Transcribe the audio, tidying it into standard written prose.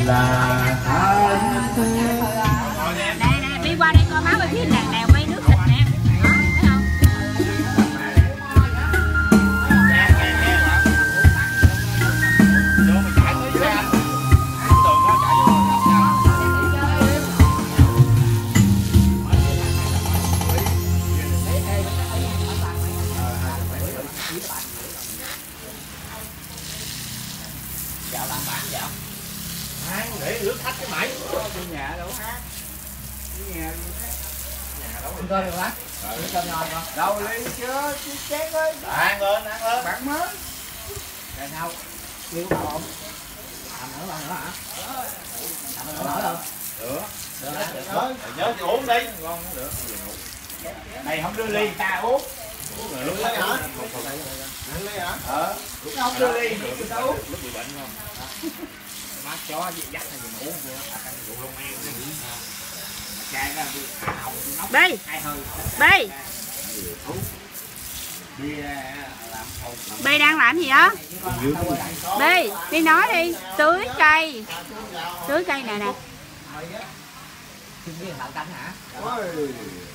là thân thế. Nè đi qua đây coi má quay phim nè, nè quay nước thịt nè, thấy không? Dạo làm bản dạo hát để rước khách cái mày trên nhà đâu hát cái nhà đâu ăn cơm được lắm cơm ngon không đâu ly chưa chén ơi ăn lên bạn mới rồi sao kêu tao không làm nữa hả làm nữa không được nhớ thì uống đi ngon được này không đưa ly ta uống lúc lấy hả ăn ly hả không đưa ly ta uống lúc bị bệnh không má chó dắt hay gì uống vô ăn rượu Long An Bi Bi Bi đang làm gì đó? Bi đi nói đi, tưới cây nè nè.